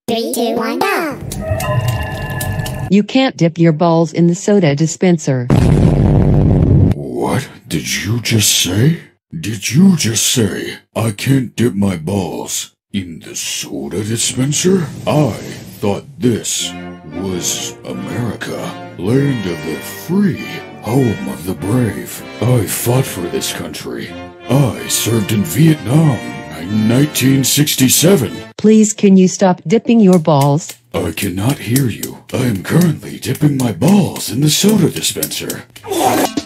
3, 2, 1, go! You can't dip your balls in the soda dispenser. What did you just say? Did you just say I can't dip my balls in the soda dispenser? I thought this was America, land of the free, home of the brave. I fought for this country. I served in Vietnam in 1967. Please, can you stop dipping your balls? I cannot hear you. I am currently dipping my balls in the soda dispenser.